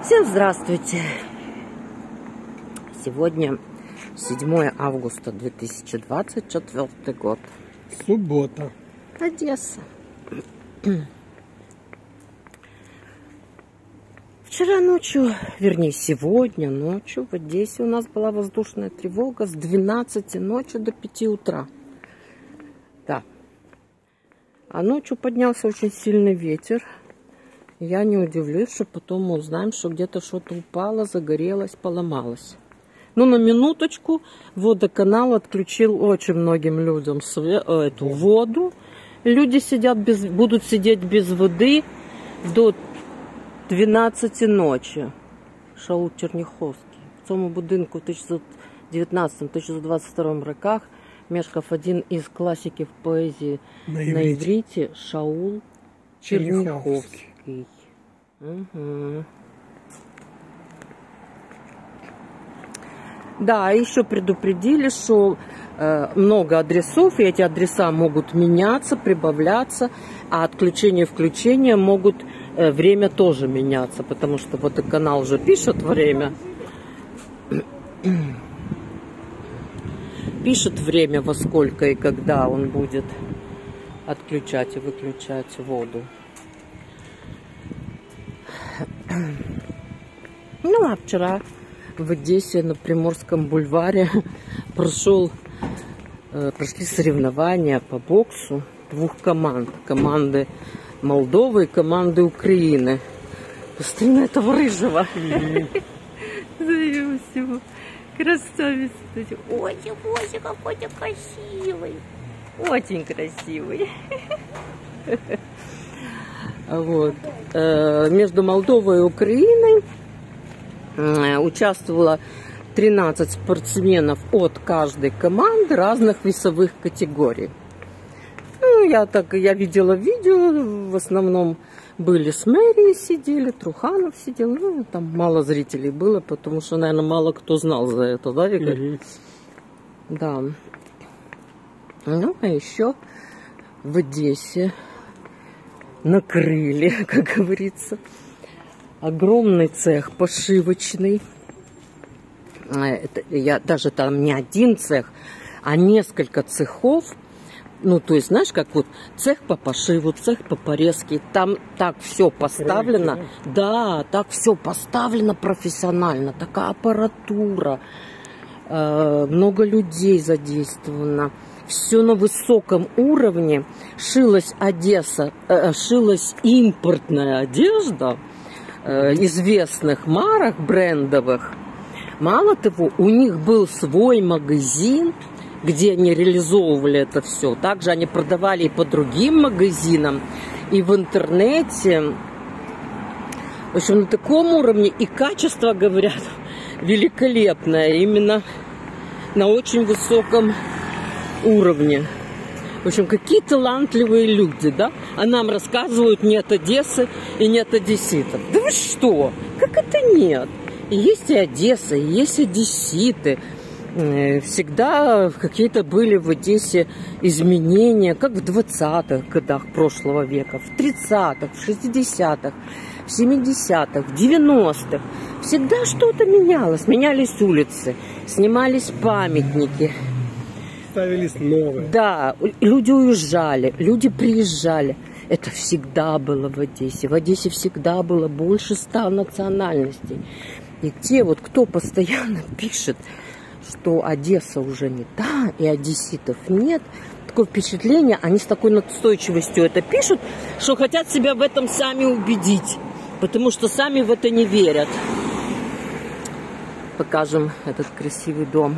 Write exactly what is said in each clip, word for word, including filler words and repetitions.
Всем здравствуйте! Сегодня седьмое августа две тысячи двадцать четвёртый год. Суббота. Одесса. Вчера ночью, вернее сегодня ночью в Одессе у нас была воздушная тревога с двенадцати ночи до пяти утра. Да. А ночью поднялся очень сильный ветер. Я не удивлюсь, что потом мы узнаем, что где-то что-то упало, загорелось, поломалось. Ну, на минуточку водоканал отключил очень многим людям све- эту воду. Люди сидят без, будут сидеть без воды до двенадцати ночі. Шаул Черняховський. В цьому будинку в тисяча дев'ятсот дев'ятнадцятому — тисяча дев'ятсот двадцять другому роках мешкав один із класиків поезії на івриті, на івриті Шаул Черняховський. Угу. Да, еще предупредили, что э, много адресов, и эти адреса могут меняться, прибавляться, а отключение и включение могут э, время тоже меняться, потому что водоканал уже пишет время. Пишет время, во сколько и когда он будет отключать и выключать воду. Ну, а вчера в Одессе на Приморском бульваре прошел, э, прошли соревнования по боксу двух команд. Команды Молдовы и команды Украины. Посмотри на этого рыжего. Зовем его. Красавец. Очень, очень, какой ты красивый. Очень красивый. Вот. Между Молдовой и Украиной участвовало тринадцать спортсменов от каждой команды разных весовых категорий. Ну, я так, я видела видео, в основном были с мэрией сидели, Труханов сидел, ну, там мало зрителей было, потому что, наверное, мало кто знал за это, да, Игорь? Mm-hmm. Да. Ну, а еще в Одессе накрыли, как говорится, огромный цех пошивочный. Это, я, даже там не один цех, а несколько цехов. Ну, то есть, знаешь, как вот цех по пошиву, цех по порезке. Там так все поставлено. Кройки, да? Да, так все поставлено профессионально. Такая аппаратура. Э, много людей задействовано. Все на высоком уровне. Шилась Одесса, э, шилась импортная одежда э, известных марок брендовых. Мало того, у них был свой магазин, где они реализовывали это все. Также они продавали и по другим магазинам, и в интернете. В общем, на таком уровне и качество, говорят, великолепное. Именно на очень высоком уровне. В общем, какие талантливые люди, да? А нам рассказывают, нет Одессы и нет одесситов. Да вы что? Как это нет? И есть и Одесса, и есть одесситы. Всегда какие-то были в Одессе изменения, как в двадцатых годах прошлого века, в тридцатых, в шестидесятых, в семидесятых, в девяностых. Всегда что-то менялось. Менялись улицы, снимались памятники. Ставились новые. Да, люди уезжали, люди приезжали. Это всегда было в Одессе. В Одессе всегда было больше ста национальностей. И те вот, кто постоянно пишет, что Одесса уже не та, и одесситов нет, такое впечатление, они с такой настойчивостью это пишут, что хотят себя в этом сами убедить, потому что сами в это не верят. Покажем этот красивый дом.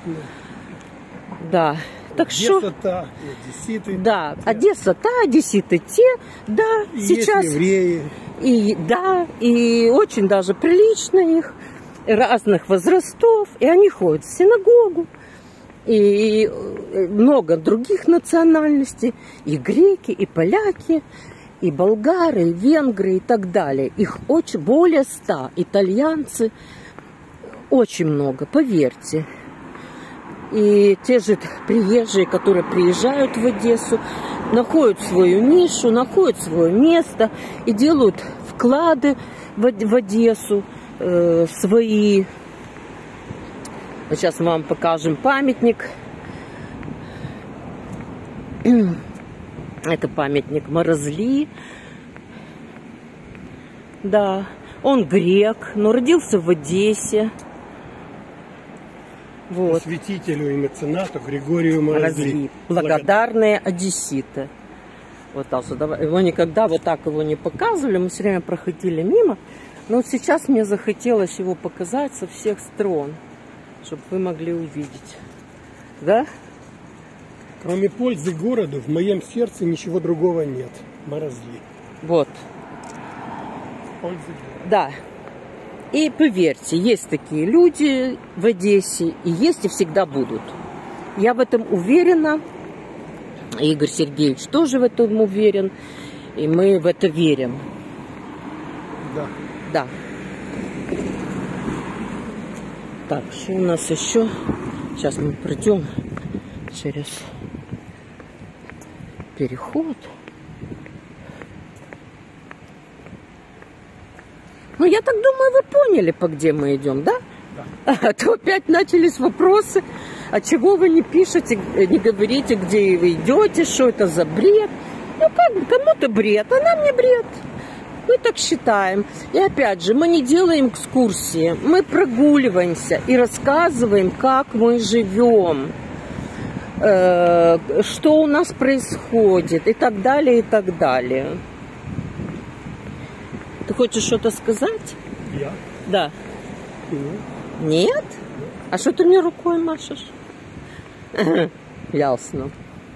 Да. Так что... Одесса та, одесситы. Да, те. Одесса та, одесситы те, да, и сейчас... Есть евреи. И, да, и очень даже прилично их, разных возрастов, и они ходят в синагогу, и много других национальностей, и греки, и поляки, и болгары, и венгры, и так далее. Их очень, более ста, итальянцы, очень много, поверьте. И те же приезжие, которые приезжают в Одессу, находят свою нишу, находят свое место и делают вклады в Одессу, э, свои. Сейчас мы вам покажем памятник. Это памятник Морозли. Да, он грек, но родился в Одессе. Вот. Святителю и меценату Григорию Морозли. Благодарные одесситы. Вот так, его никогда вот так его не показывали, мы все время проходили мимо. Но вот сейчас мне захотелось его показать со всех сторон, чтобы вы могли увидеть. Да? Кроме пользы городу, в моем сердце ничего другого нет. Морозли. Вот. Пользы города. Да. И поверьте, есть такие люди в Одессе, и есть, и всегда будут. Я в этом уверена. Игорь Сергеевич тоже в этом уверен. И мы в это верим. Да. Да. Так, что у нас еще? Сейчас мы пройдем через переход. Ну, я так думаю, вы поняли, по где мы идем, да? Да. А то опять начались вопросы, а чего вы не пишете, не говорите, где вы идете, что это за бред. Ну, как, кому-то бред, а нам не бред. Мы так считаем. И опять же, мы не делаем экскурсии, мы прогуливаемся и рассказываем, как мы живем, э, что у нас происходит и так далее, и так далее. Ты хочешь что-то сказать? Я? Да. Нет. Нет? А что ты мне рукой машешь? Ясно.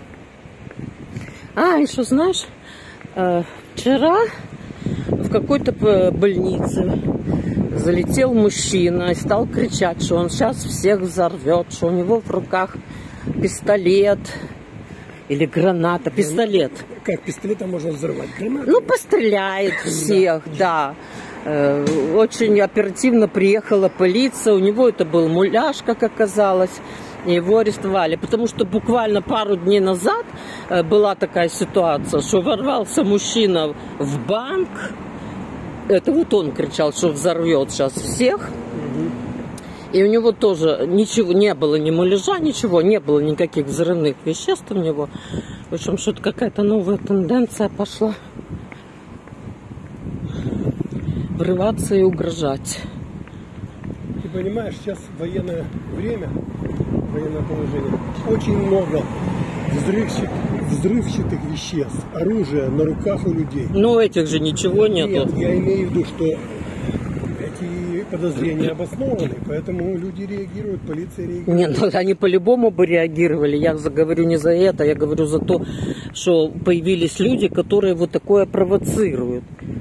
А, еще знаешь, вчера в какой-то больнице залетел мужчина и стал кричать, что он сейчас всех взорвет, что у него в руках пистолет или граната. Пистолет. Как пистолетом можно взорвать? Гранату? Ну, постреляет всех, да. Очень оперативно приехала полиция. У него это был муляж, как оказалось. И его арестовали. Потому что буквально пару дней назад была такая ситуация, что ворвался мужчина в банк. Это вот он кричал, что взорвет сейчас всех. И у него тоже ничего не было, ни муляжа, ничего, не было никаких взрывных веществ у него. В общем, что-то какая-то новая тенденция пошла. Врываться и угрожать. Ты понимаешь, сейчас военное время, военное положение, очень много взрывчатых, взрывчатых веществ, оружия на руках у людей. Ну, у этих же ничего нету. Нет, я имею в виду, что эти подозрения обоснованы, поэтому люди реагируют, полиция реагирует. Нет, ну, они по-любому бы реагировали. Я говорю не за это, я говорю за то, что появились люди, которые вот такое провоцируют.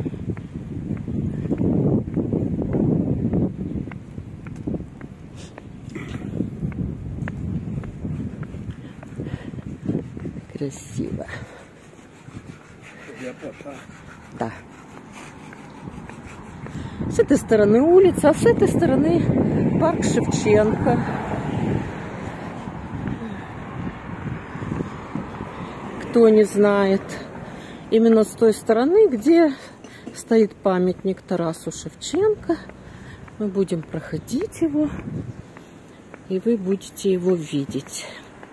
Красиво. Да. С этой стороны улица, а с этой стороны парк Шевченко. Кто не знает, именно с той стороны, где стоит памятник Тарасу Шевченко, мы будем проходить его, и вы будете его видеть.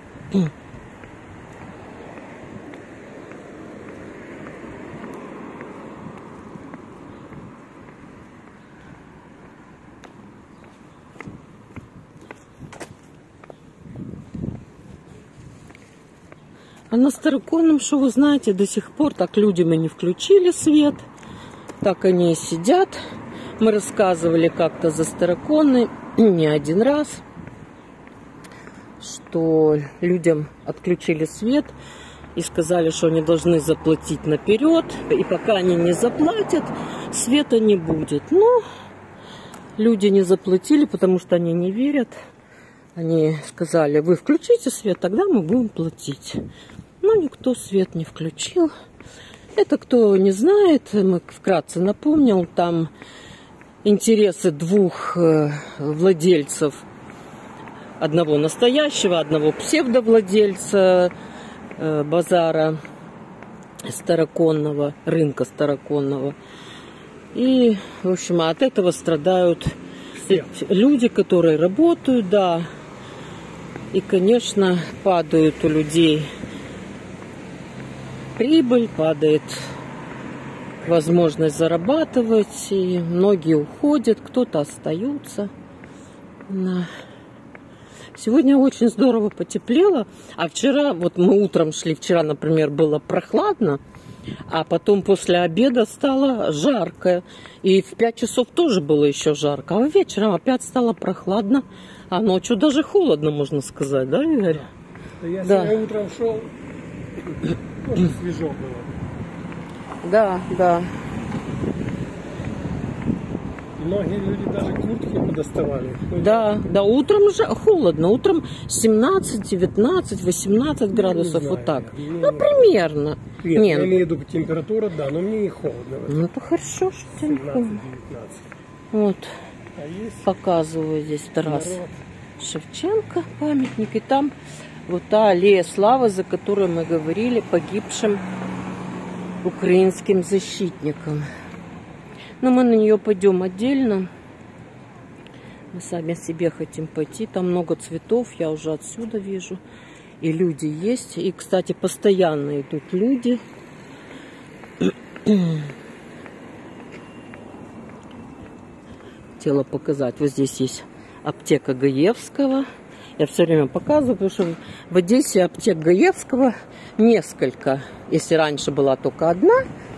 А на Староконном, что вы знаете, до сих пор так людям и не включили свет. Так они и сидят. Мы рассказывали как-то за Староконной не один раз, что людям отключили свет и сказали, что они должны заплатить наперед. И пока они не заплатят, света не будет. Но люди не заплатили, потому что они не верят. Они сказали, вы включите свет, тогда мы будем платить. Но никто свет не включил. Это, кто не знает, мы вкратце напомнил, там интересы двух владельцев, одного настоящего, одного псевдовладельца базара Староконного, рынка Староконного. И, в общем, от этого страдают Все. люди, которые работают, да. И, конечно, падают у людей прибыль, падает возможность зарабатывать, и многие уходят, кто-то остаются. Да. Сегодня очень здорово потеплело, а вчера, вот мы утром шли, вчера, например, было прохладно, а потом после обеда стало жарко, и в пять часов тоже было еще жарко, а вечером опять стало прохладно, а ночью даже холодно, можно сказать, да, Игорь? Да. Я Да. сегодня утром шел, тоже свежо было. Да, да. Многие люди даже куртки подоставали. Да, да, утром же холодно, утром семнадцать, девятнадцать, восемнадцать градусов, знаю, вот так. не- Ну, примерно. Нет, Не, я ну, имею в виду температура, да, но мне не холодно. ну, это хорошо, что ты не помнишь. семнадцать-девятнадцать. Вот, А есть показываю здесь Тарас народ. Шевченко, памятник, и там вот та аллея славы, за которую мы говорили, погибшим украинским защитникам. Но мы на нее пойдем отдельно. Мы сами себе хотим пойти. Там много цветов, я уже отсюда вижу. И люди есть. И, кстати, постоянно идут люди. Хотела показать. Вот здесь есть аптека Гаевского. Я все время показываю, потому что в Одессе аптек Гаевского несколько. Если раньше была только одна,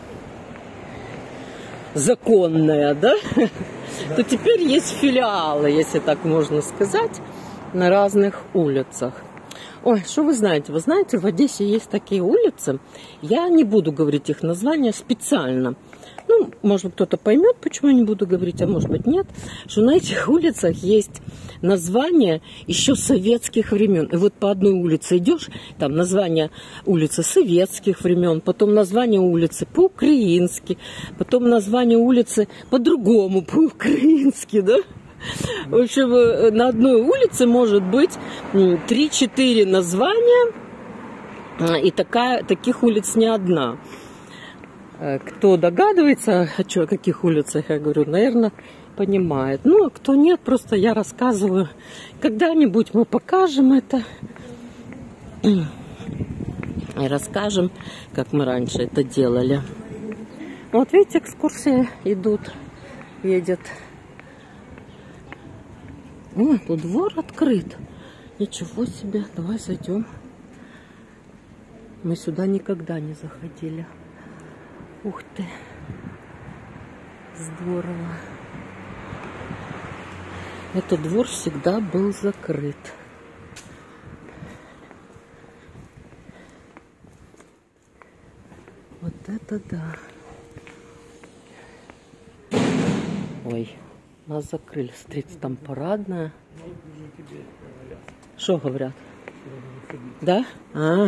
законная, да, да, то теперь есть филиалы, если так можно сказать, на разных улицах. Ой, что вы знаете? Вы знаете, в Одессе есть такие улицы, я не буду говорить их названия специально. Ну, может быть, кто-то поймет, почему я не буду говорить, а может быть, нет. Что на этих улицах есть названия еще советских времен. И вот по одной улице идешь, там название улицы советских времен, потом название улицы по-украински, потом название улицы по-другому, по-украински, да? В общем, на одной улице может быть три-четыре названия, и такая, таких улиц не одна. Кто догадывается, о, чё, о каких улицах я говорю, наверное, понимает. Ну, а кто нет, просто я рассказываю. Когда-нибудь мы покажем это и расскажем, как мы раньше это делали. Вот видите, экскурсии идут, едет. О, тут двор открыт. Ничего себе, давай зайдем. Мы сюда никогда не заходили. Ух ты, здорово. Этот двор всегда был закрыт. Вот это да. Ой, нас закрыли. Смотрите, там парадная. Что говорят? Да? А.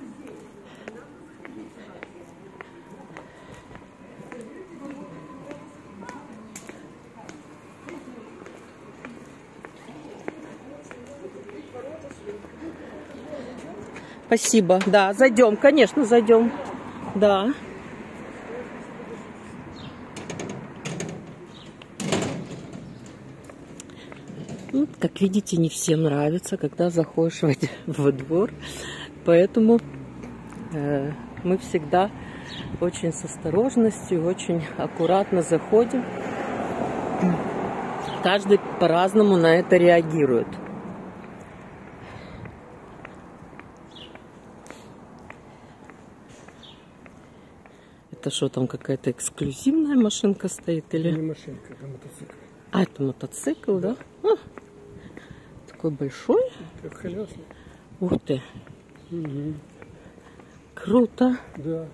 Спасибо. Да, зайдем, конечно, зайдем. Да. Ну, как видите, не всем нравится, когда заходишь во, во двор. Поэтому э, мы всегда очень с осторожностью, очень аккуратно заходим. Каждый по-разному на это реагирует. Это что, там какая-то эксклюзивная машинка стоит? Или... Не машинка, это мотоцикл. А, это мотоцикл, да? А, такой большой. Трехколесный. Ух ты. Угу. Круто. Да.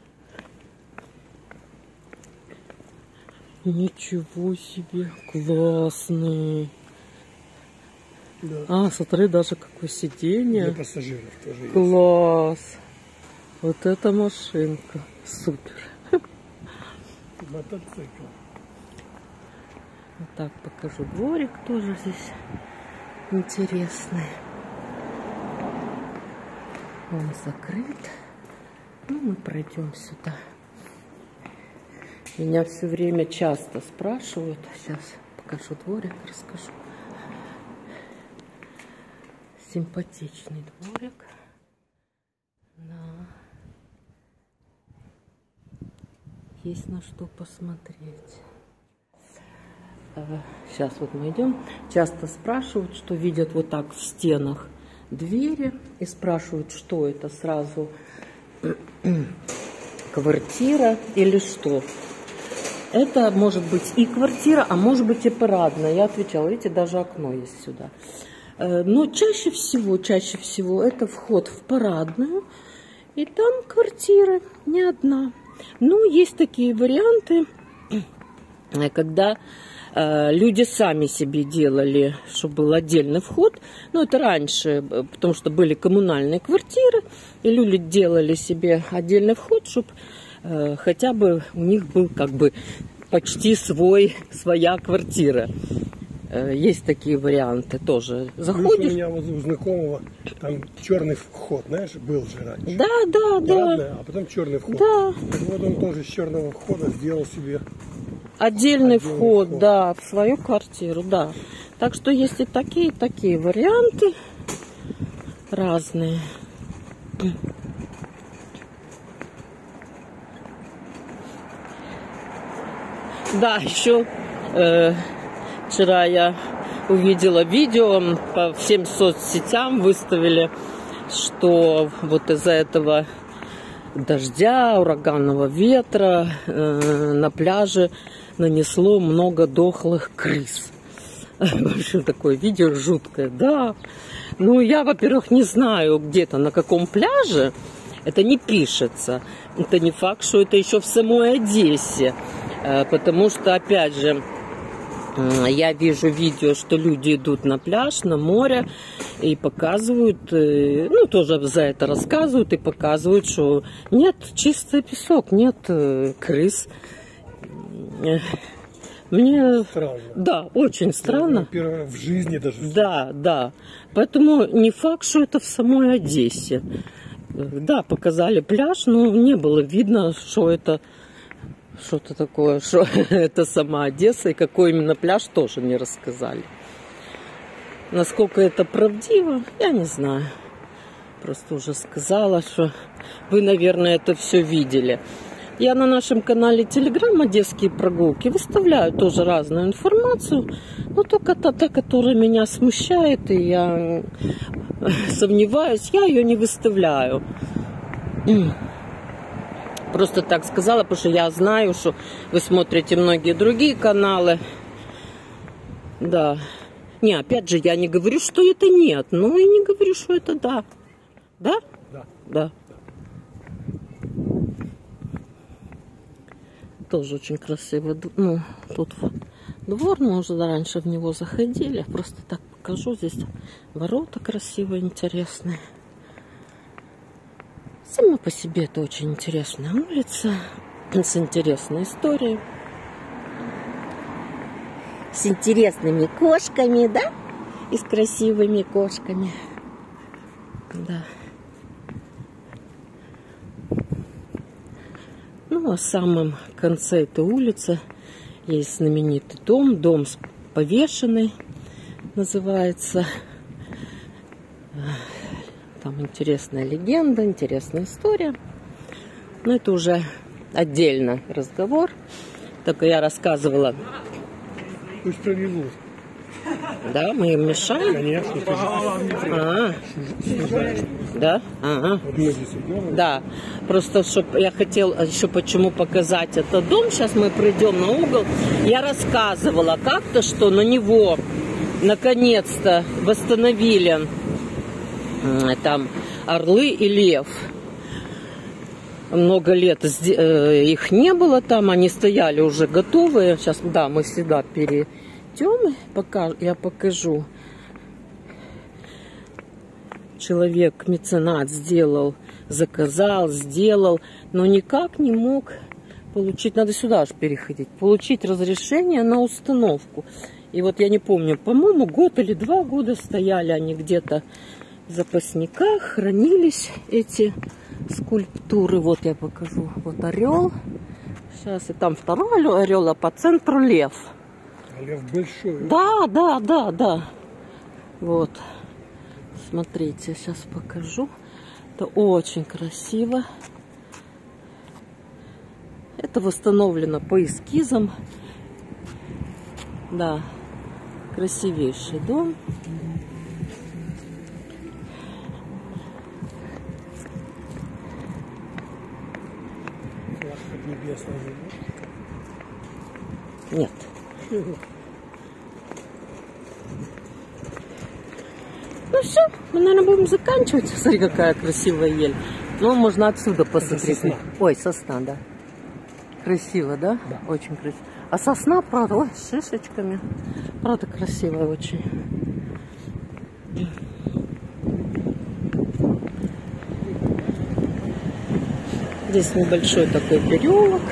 Ничего себе. Классный. Да. А, смотри, даже какое сиденье. Для пассажиров тоже есть. Класс. Вот эта машинка. Супер. Мотоцикл. Вот так покажу. Дворик тоже здесь интересный. Он закрыт. Ну, мы пройдем сюда. Меня все время часто спрашивают. Сейчас покажу дворик, расскажу. Симпатичный дворик. Да. Есть на что посмотреть. Сейчас вот мы идем. Часто спрашивают, что видят вот так в стенах двери. И спрашивают, что это сразу квартира или что. Это может быть и квартира, а может быть и парадная. Я отвечала, видите, даже окно есть сюда. Но чаще всего, чаще всего это вход в парадную. И там квартира не одна. Ну, есть такие варианты, когда э, люди сами себе делали, чтобы был отдельный вход. Ну, это раньше, потому что были коммунальные квартиры, и люди делали себе отдельный вход, чтобы э, хотя бы у них был как бы почти свой, своя квартира. Э, есть такие варианты тоже. Заходишь... У меня вот у знакомого там черный вход, знаешь, был же раньше. Да, да, Парадная, да. а потом черный вход. Да. Так вот он тоже с черного входа сделал себе Отдельный, Отдельный вход, вход, да, в свою квартиру, да. Так что есть и такие, и такие варианты разные. Да, еще э, вчера я увидела видео, по всем соцсетям выставили, что вот из-за этого дождя, ураганного ветра э, на пляже нанесло много дохлых крыс. В общем, такое видео жуткое, да. Ну, я, во-первых, не знаю где-то на каком пляже, это не пишется. Это не факт, что это еще в самой Одессе. Э, потому что, опять же, я вижу видео, что люди идут на пляж, на море и показывают, ну, тоже за это рассказывают и показывают, что нет, чистый песок, нет крыс. Мне... Странно. Да, очень странно. Первое в жизни даже. Да, да. Поэтому не факт, что это в самой Одессе. Да, показали пляж, но не было видно, что это... Что-то такое, что это сама Одесса, и какой именно пляж, тоже не рассказали. Насколько это правдиво, я не знаю. Просто уже сказала, что вы, наверное, это все видели. Я на нашем канале Телеграм «Одесские прогулки» выставляю тоже разную информацию, но только та, та, которая меня смущает, и я сомневаюсь, я ее не выставляю. Просто так сказала, потому что я знаю, что вы смотрите многие другие каналы. Да. Не, опять же, я не говорю, что это нет, но и не говорю, что это да. Да? Да. Да. Тоже очень красиво. Ну, тут двор, мы уже раньше в него заходили. Просто так покажу. Здесь ворота красивые, интересные. Сама по себе это очень интересная улица, с интересной историей, с интересными кошками, да? И с красивыми кошками, да. Ну, а в самом конце этой улицы есть знаменитый дом, дом повешенный, называется. Там интересная легенда, интересная история. Но это уже отдельно разговор. Только я рассказывала. Пусть пролилось. Да, мы им мешаем? Конечно. А, да? Ага. Да. Просто, чтобы я хотела еще почему показать этот дом. Сейчас мы придем на угол. Я рассказывала как-то, что на него наконец-то восстановили там орлы и лев. Много лет их не было там, они стояли уже готовые. Сейчас, да, мы сюда перейдем, пока я покажу. Человек, меценат, сделал, заказал, сделал, но никак не мог получить, надо сюда аж переходить, получить разрешение на установку. И вот я не помню, по-моему, год или два года стояли они где-то в запасниках, хранились эти скульптуры. Вот я покажу. Вот орел, Сейчас, и там второй орел, а по центру лев. А лев большой. Да, да, да, да. Вот. Смотрите, сейчас покажу. Это очень красиво. Это восстановлено по эскизам. Да. Красивейший дом. Небесный. Нет. Ну все, мы, наверное, будем заканчивать. Смотри, какая красивая ель. Ну, можно отсюда посмотреть. Сосна. Ой, сосна, да. Красиво, да? Да. Очень красиво. А сосна, правда, ой, с шишечками. Правда, красивая очень. Здесь небольшой такой переулок.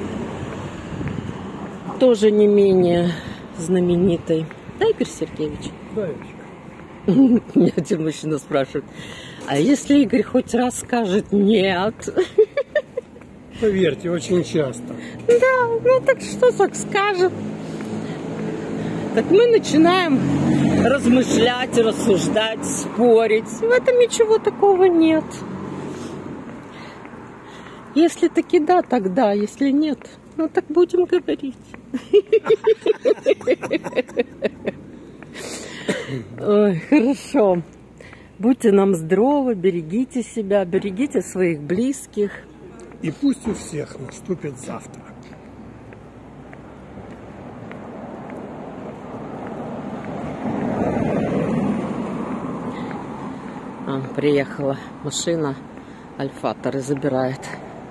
Тоже не менее знаменитый. Да, Игорь Сергеевич? Да, Ильичка. Меня один мужчина спрашивает, а если Игорь хоть раз скажет нет? Поверьте, очень часто. Да, ну так что так скажет? Так мы начинаем размышлять, рассуждать, спорить. В этом ничего такого нет. Если таки да, тогда. Если нет, ну так будем говорить. Ой, хорошо. Будьте нам здоровы, берегите себя, берегите своих близких. И пусть у всех наступит завтра. А, приехала машина, Альфатор и забирает.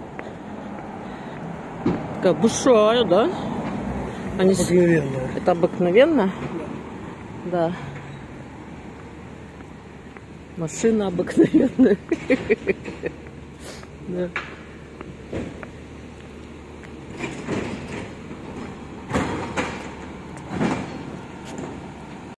Такая большая, да? Они... Обыкновенная. Это обыкновенно? Да. Машина обыкновенная. Да.